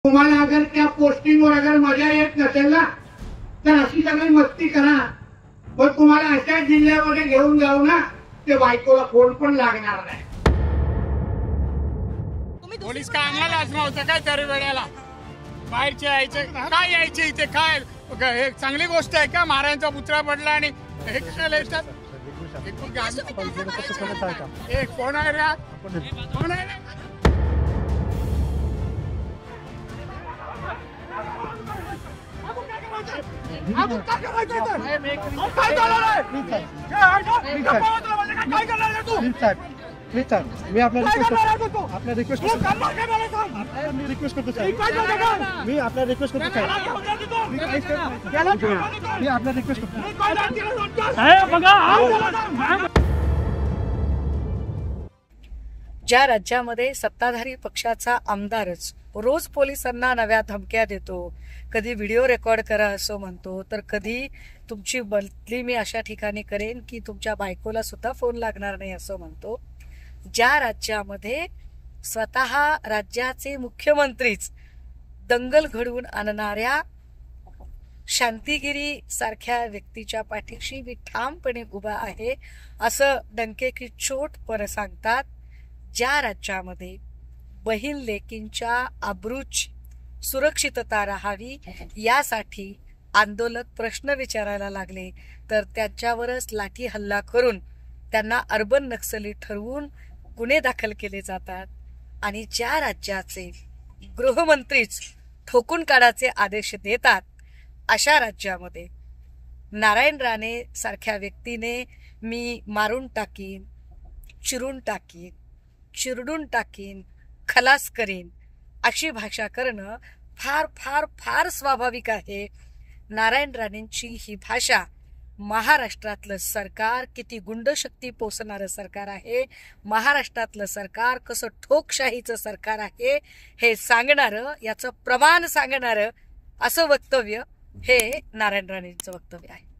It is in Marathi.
तुम्हाला अगर त्या पोस्टिंगवर अगर मजा येत नसेल ना तर अशी सगळी मस्ती करा, पण तुम्हाला अशा जिल्ह्यामध्ये घेऊन जाऊ ना ते बायकोला फोन पण लागणार नाही। पोलीस काय आम्हाला आजमावतं काय तरी वेळेला बाहेरचे यायचे काय यायचे इथे काय हे चांगली गोष्ट आहे का? महाराजांचा पुतळा पडला आणि हे कशाला येतात? कोण आहे रे? कोण आहे रे? मी आपल्या रिक्वेस्ट करतो ज्या राज्यामध्ये सत्ताधारी पक्षाचा आमदारच रोज पोलिसांना नव्या धमक्या देतो, कधी व्हिडिओ रेकॉर्ड करा असं म्हणतो, तर कधी तुमची बदली मी अशा ठिकाणी करेन की तुमच्या बायकोला सुद्धा फोन लागणार नाही असं म्हणतो, ज्या राज्यामध्ये स्वतः राज्याचे मुख्यमंत्रीच दंगल घडवून आणणाऱ्या शांतिगिरी सारख्या व्यक्तीच्या पाठीशी मी ठामपणे उभा आहे असं डंके की चोट पर सांगतात, ज्या राज्यामध्ये बहीण लेकींच्या आबरूची सुरक्षितता राहावी यासाठी आंदोलक प्रश्न विचारायला लागले तर त्यांच्यावरच लाठी हल्ला करून त्यांना अर्बन नक्सली ठरवून गुन्हे दाखल केले जातात, आणि ज्या राज्याचे गृहमंत्रीच ठोकून काढाचे आदेश देतात अशा राज्यामध्ये नारायण राणे सारख्या व्यक्तीने मी मारून टाकीन, चिरून टाकीन, चिरडून टाकीन, खलास करीन अशी भाषा करणं फार फार फार स्वाभाविक आहे। नारायण राणेंची ही भाषा महाराष्ट्रातलं सरकार किती गुंडशक्ती पोसणारं सरकार आहे, महाराष्ट्रातलं सरकार कसं ठोकशाहीचं सरकार आहे हे सांगणारं, याचं प्रमाण सांगणारं असं वक्तव्य हे नारायण राणेंचं वक्तव्य आहे।